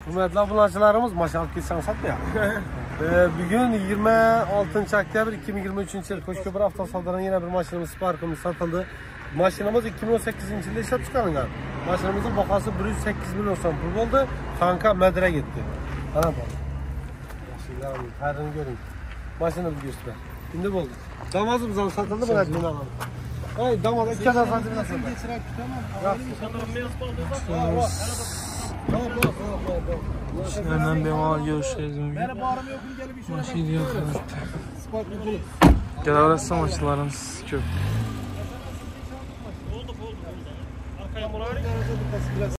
Hürmetli abunacılarımız maşallah ki sen satma ya. Bugün 26 Oktyabr 2023 yıl Koşköprü avtosalonundan yine bir maşinimiz Spark'ımız satıldı. Maşinimiz 2018 yılında işlep çıkarılgan. Maşinimizin bakası 108 milyon son pul oldu. Tanka medre gitti. Ana bak. Hayrını görün. Maşını bir göster. Şimdi oldu. Damazımızdan satıldı mı? Hadi alalım. Hayır damaz 2 kadar satıldı. İşlerden bir mal görüşeceğiz. Maşini yok. Gel maçlarımız çok.